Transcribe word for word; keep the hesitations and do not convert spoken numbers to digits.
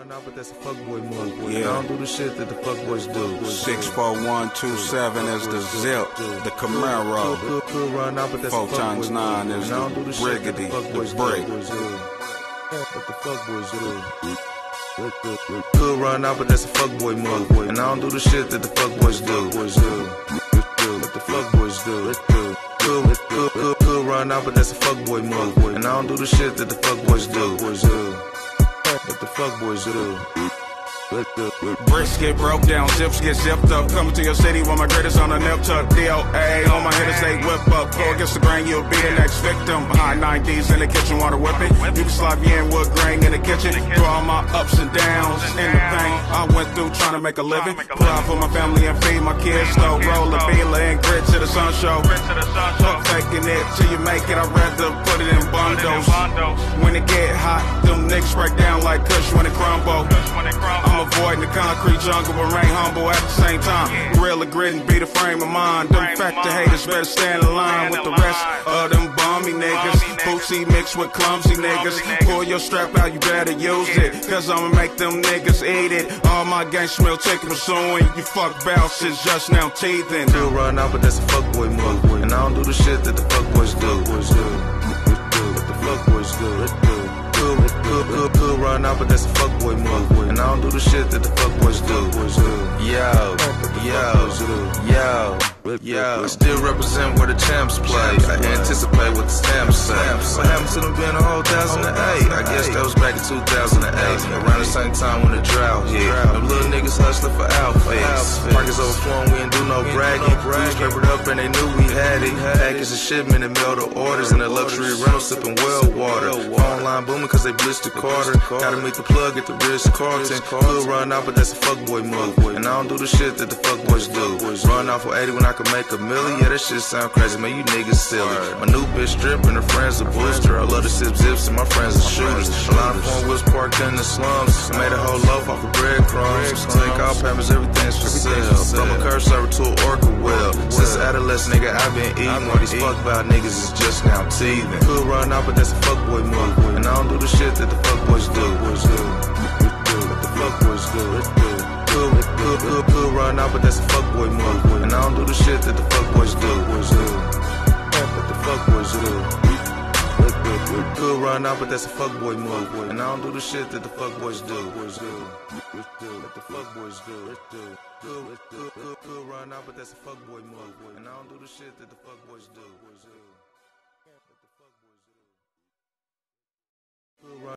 Run out, but that's a fuckboy move. Yeah. I don't do the shit that the fuckboys do. Six four one two seven is the zip, the Camaro. Cool, cool, run out, but that's Four a fuckboy times nine is I don't do the the shit that the Briggity, fuckboys the break. What the fuckboys do? Cool, run out, but that's a fuckboy move. And I don't do the shit that the fuckboys do. What the fuckboys do? Cool, cool, cool, cool, run out, but that's a fuckboy move. And I don't do the shit that the fuckboys do. What the fuckboys do? Bricks get broke down, zips get zipped up. Coming to your city with my greatest on a nip tuck. D O A on my head as they whip up. Go against the grain, you'll be the next victim. Behind nineties in the kitchen, water whipping. You can slap me in wood grain in the kitchen. Through all my ups and downs in the pain I went through trying to make a living. Pull out for my family and feed my kids. Slow roll a beeler and grit to the sun show. Fuck faking it till you make it. I'd rather put it in bundles. When it get hot, them niggas break down like Kush when it crumble. I'm avoiding the concrete jungle but rain humble at the same time. Gorilla grit and be the frame of mind. Them factor haters better stand in line with the rest of them bummy niggas. Bootsy mixed with clumsy niggas. Pull your strap out, you better use it, cause I'ma make them niggas eat it. All my gang smell chicken pursuing. You fuck bounces just now teething. Cool, run out, but that's a fuckboy move. And I don't do the shit that the fuckboys do. What the fuckboys do? Cool, cool, cool, cool, run out, but that's a fuckboy move. And I don't do the shit that the fuckboys do. Yo, yo, yo, yo. Still represent where the champs play. I anticipate what the stamps say. What happened to them being a whole thousand and eight? I guess that was back in two thousand eight. Around the same time when the drought hit. Them little niggas hustling for outfits. Pockets overflowing, we ain't do no bragging. Newspapered up and they knew we had it. Package a shipment and mail the orders. And the luxury rental sipping well water. Phone line booming cause they blistered Carter. Gotta meet the plug at the Ritz Carlton. Cool, run out, but that's a fuckboy move. And I don't do the shit that the fuckboys do. Run off for eighty when I can make a million. Yeah, that shit sound crazy, man, you niggas silly. My new bitch stripping, her friends a booster. I love to sip zips and my friends are shooters. A lot of foreign wheels parked in the slums. I made a whole loaf off of breadcrumbs. Take off payments, everything's for sale. From a curse server to an orca well. Since adolescent, nigga, I've been eating. All these fuck about niggas is just now teething. Cool, run out, but that's a fuckboy move. And I don't do the shit that the fuckboys do. What the fuckboys do? Cool, cool, cool, cool, run out, but that's a fuckboy move. And I don't do the shit that the fuckboys do. What the fuckboys do? Cool, run out, but that's a fuckboy move. And I don't do the shit that the fuckboys do. What the fuckboys do? Cool, cool, cool, cool, run out, but that's a fuckboy move. And I don't do the shit that the fuckboys do.